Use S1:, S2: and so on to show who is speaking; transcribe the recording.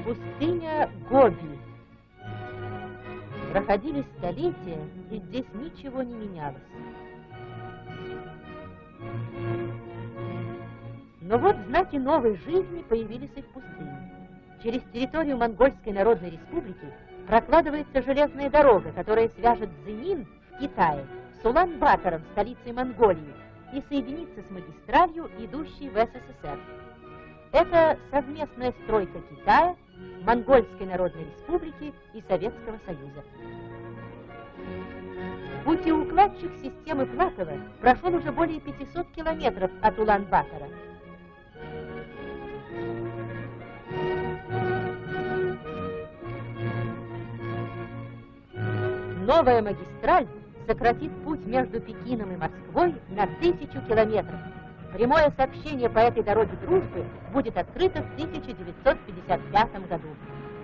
S1: Пустыня Гоби. Проходили столетия, и здесь ничего не менялось. Но вот знаки новой жизни появились и в пустыне. Через территорию Монгольской Народной Республики прокладывается железная дорога, которая свяжет Цзинин в Китае с Улан-Батором, столицей Монголии, и соединится с магистралью, идущей в СССР. Это совместная стройка Китая, Монгольской Народной Республики и Советского Союза. Путеукладчик системы Платова прошел уже более 500 километров от Улан-Батора. Новая магистраль сократит путь между Пекином и Москвой на 1000 километров. Прямое сообщение по этой дороге дружбы будет открыто в 1955 году.